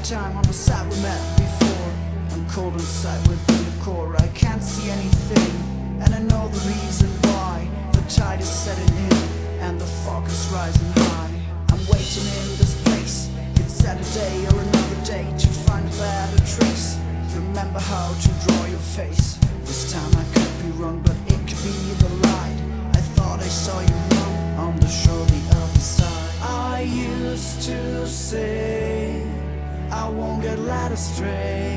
time on the side we met before. I'm cold inside within the core. I can't see anything, and I know the reason why. The tide is setting in, and the fog is rising high. I'm waiting in this place. It's Saturday or another day to find a better trace. Remember how to draw your face. This time I could be wrong, but it could be the light. I thought I saw you wrong on the shore, the other side. I used to say I won't get led astray.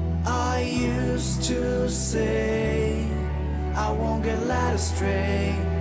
I used to say I won't get led astray.